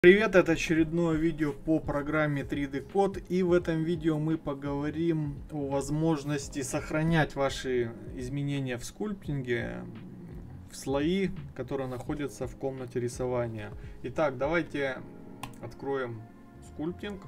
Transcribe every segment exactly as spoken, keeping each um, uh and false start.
Привет, это очередное видео по программе три дэ Code, и в этом видео мы поговорим о возможности сохранять ваши изменения в скульптинге в слои, которые находятся в комнате рисования. Итак, давайте откроем скульптинг.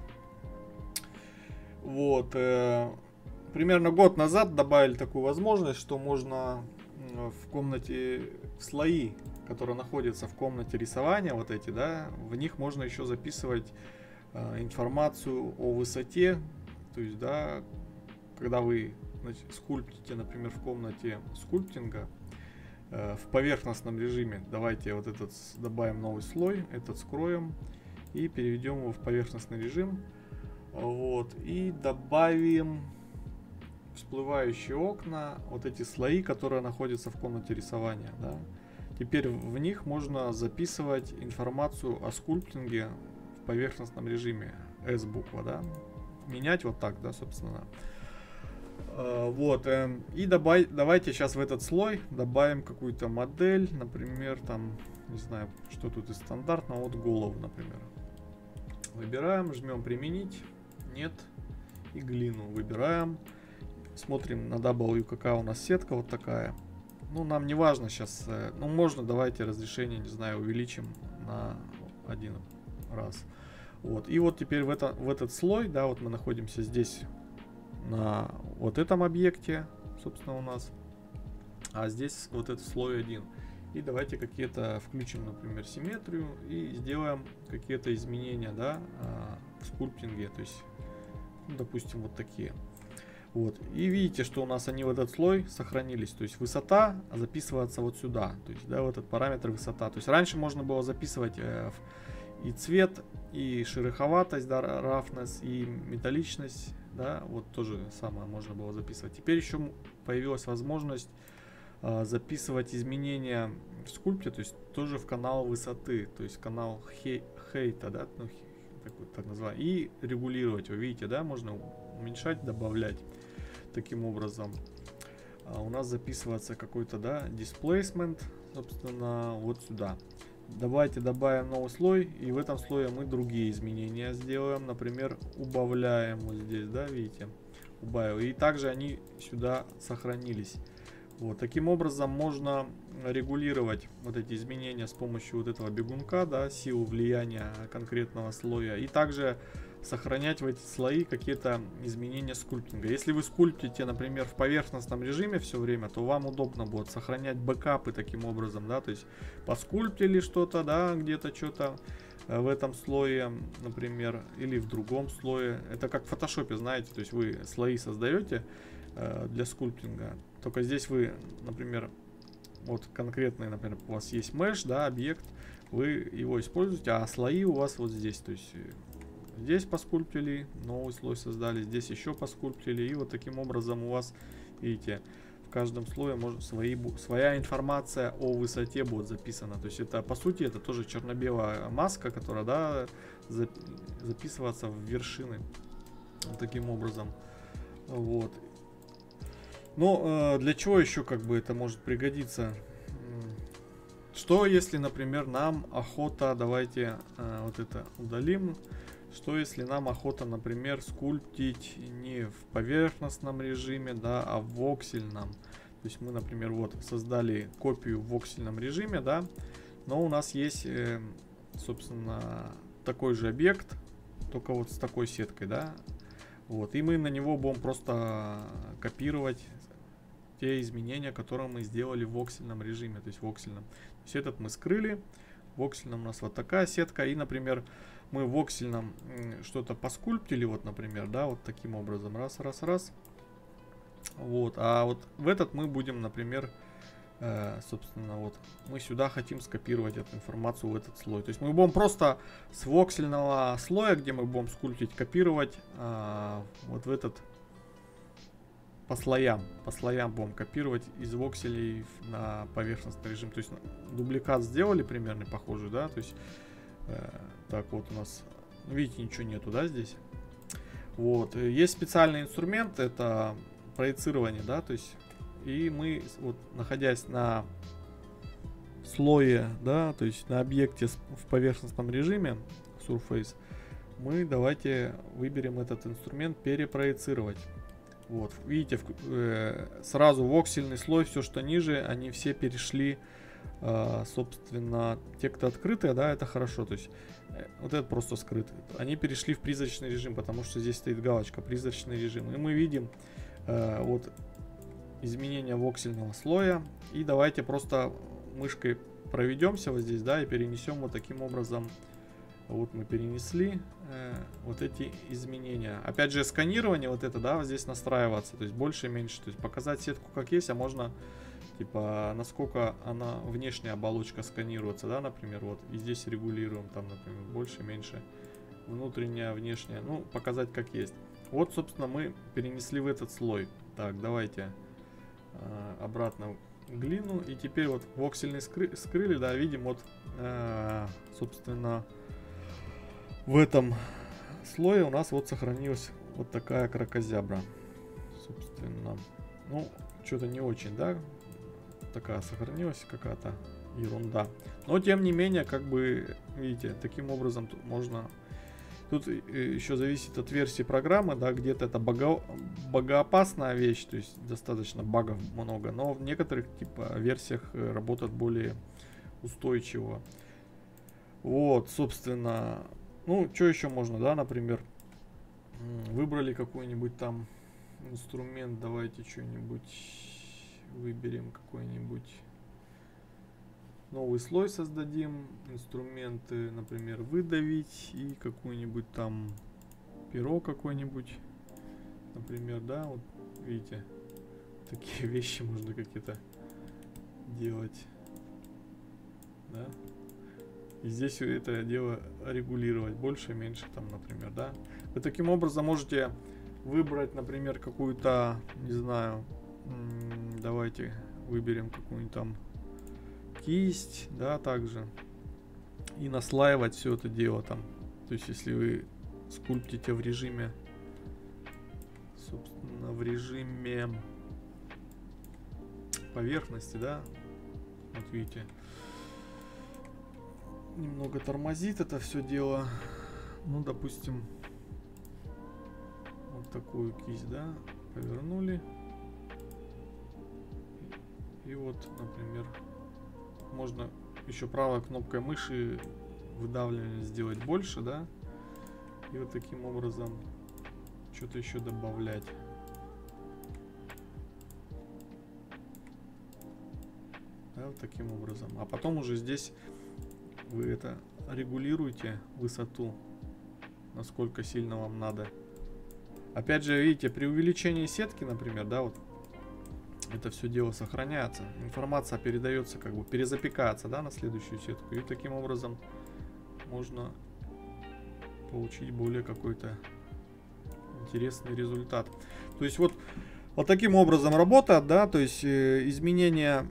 Вот, э, примерно год назад добавили такую возможность, что можно в комнате в слои, которые находятся в комнате рисования, вот эти, да, в них можно еще записывать э, информацию о высоте, то есть, да, когда вы, значит, скульптите, например, в комнате скульптинга э, в поверхностном режиме. Давайте вот этот добавим новый слой, этот скроем и переведем его в поверхностный режим, вот, и добавим всплывающие окна, вот эти слои, которые находятся в комнате рисования, да. Теперь в них можно записывать информацию о скульптинге в поверхностном режиме. S буква, да. Менять вот так, да, собственно. Вот. И добавить, давайте сейчас в этот слой добавим какую-то модель. Например, там, не знаю, что тут из стандартного. Вот голову, например. Выбираем, жмем применить. Нет. И глину выбираем. Смотрим на W, какая у нас сетка, вот такая. Ну, нам не важно сейчас, ну, можно, давайте разрешение, не знаю, увеличим на один раз. Вот, и вот теперь в, это, в этот слой, да, вот мы находимся здесь, на вот этом объекте, собственно, у нас, а здесь вот этот слой один. И давайте какие-то включим, например, симметрию и сделаем какие-то изменения, да, в скульптинге, то есть, ну, допустим, вот такие. Вот. И видите, что у нас они в этот слой сохранились. То есть высота записывается вот сюда. То есть, да, в этот параметр высота. То есть раньше можно было записывать э, и цвет, и шероховатость, да, roughness, и металличность. Да, вот тоже самое можно было записывать. Теперь еще появилась возможность э, записывать изменения в скульпте, то есть тоже в канал высоты. То есть канал хейта, да, ну, так, так называемый. И регулировать. Вы видите, да, можно уменьшать, добавлять. Таким образом а у нас записывается какой-то, да, displacement, собственно, вот сюда. Давайте добавим новый слой, и в этом слое мы другие изменения сделаем. Например, убавляем вот здесь, да, видите, убавил. И также они сюда сохранились. Вот таким образом можно регулировать вот эти изменения с помощью вот этого бегунка, да, силу влияния конкретного слоя, и также сохранять в эти слои какие-то изменения скульптинга. Если вы скульптите, например, в поверхностном режиме все время, то вам удобно будет сохранять бэкапы таким образом, да, то есть поскульптили что-то, да, где-то что-то в этом слое, например, или в другом слое. Это как в фотошопе, знаете, то есть вы слои создаете э, для скульптинга, только здесь вы, например, вот конкретный, например, у вас есть mesh, да, объект, вы его используете, а слои у вас вот здесь, то есть здесь поскульптили, новый слой создали, здесь еще поскульптили, и вот таким образом у вас, видите, в каждом слое может свои, своя информация о высоте будет записана. То есть это, по сути, это тоже черно-белая маска, которая, да, записываться в вершины вот таким образом. Вот. Но э, для чего еще как бы это может пригодиться? Что если, например, нам охота, давайте э, вот это удалим. Что если нам охота, например, скульптить не в поверхностном режиме, да, а в воксельном. То есть мы, например, вот создали копию в воксельном режиме, да, но у нас есть, э, собственно, такой же объект, только вот с такой сеткой, да. Вот, и мы на него будем просто копировать те изменения, которые мы сделали в воксельном режиме, то есть в воксельном. То есть этот мы скрыли, в воксельном у нас вот такая сетка, и, например, мы в воксельном что-то поскульптили, вот, например, да, вот таким образом, раз, раз, раз. Вот, а вот в этот мы будем, например, э, собственно, вот, мы сюда хотим скопировать эту информацию в этот слой. То есть мы будем просто с воксельного слоя, где мы будем скульптить, копировать э, вот в этот, по слоям, по слоям будем копировать из вокселей на поверхностный режим. То есть дубликат сделали примерно похожий, да, то есть э, так вот у нас, видите, ничего нету, да, здесь. Вот, есть специальный инструмент, это проецирование, да, то есть, и мы, вот, находясь на слое, да, то есть на объекте в поверхностном режиме Surface, мы давайте выберем этот инструмент перепроецировать. Вот, видите, э, сразу воксельный слой, все что ниже, они все перешли, э, собственно, те, кто открытые, да, это хорошо, то есть э, вот это просто скрытый. Они перешли в призрачный режим, потому что здесь стоит галочка призрачный режим. И мы видим э, вот изменение воксельного слоя. И давайте просто мышкой проведемся вот здесь, да, и перенесем вот таким образом. Вот мы перенесли э, вот эти изменения. Опять же, сканирование вот это, да, вот здесь настраиваться, то есть больше и меньше, то есть показать сетку как есть, а можно типа насколько она внешняя оболочка сканируется, да, например, вот и здесь регулируем там, например, больше, меньше, внутренняя, внешняя, ну показать как есть. Вот, собственно, мы перенесли в этот слой. Так, давайте э, обратно глину, и теперь вот воксельный скры скрыли, да, видим вот, э, собственно, в этом слое у нас вот сохранилась вот такая кракозябра. Собственно, ну, что-то не очень, да, такая сохранилась какая-то ерунда. Но, тем не менее, как бы, видите, таким образом тут можно... Тут еще зависит от версии программы, да, где-то это бого... богоопасная вещь, то есть достаточно багов много, но в некоторых, типа, версиях работает более устойчиво. Вот, собственно... Ну, что еще можно, да, например, выбрали какой-нибудь там инструмент, давайте что-нибудь выберем, какой-нибудь новый слой создадим, инструменты, например, выдавить и какой-нибудь там перо какой-нибудь, например, да, вот видите, такие вещи можно какие-то делать, да. И здесь это дело регулировать больше, меньше там, например, да. Вы таким образом можете выбрать, например, какую-то, не знаю, давайте выберем какую-нибудь там кисть, да, также. И наслаивать все это дело там. То есть, если вы скульптите в режиме, собственно, в режиме поверхности, да, вот видите, немного тормозит это все дело. Ну, допустим, вот такую кисть, да, повернули. И вот, например, можно еще правой кнопкой мыши выдавливание сделать больше, да. И вот таким образом что-то еще добавлять. Да, вот таким образом. А потом уже здесь вы это регулируете высоту, насколько сильно вам надо. Опять же, видите, при увеличении сетки, например, да, вот это все дело сохраняется. Информация передается, как бы перезапекается, да, на следующую сетку. И таким образом можно получить более какой-то интересный результат. То есть вот, вот таким образом работает, да, то есть э, изменение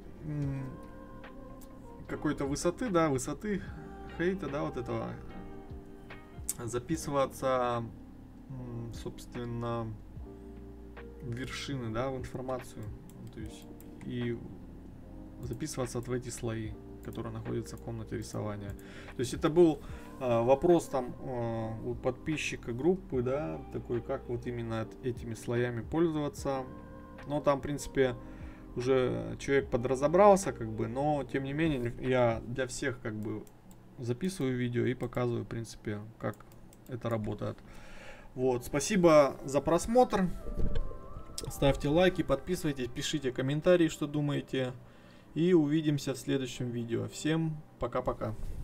какой-то высоты, да, высоты хейта, да, вот этого записываться, собственно, в вершины, да, в информацию, то есть и записываться в эти слои, которые находятся в комнате рисования. То есть это был э, вопрос там э, у подписчика группы, да, такой, как вот именно этими слоями пользоваться. Но там, в принципе, уже человек подразобрался, как бы, но тем не менее я для всех как бы записываю видео и показываю, в принципе, как это работает. Вот, спасибо за просмотр. Ставьте лайки, подписывайтесь, пишите комментарии, что думаете. И увидимся в следующем видео. Всем пока-пока.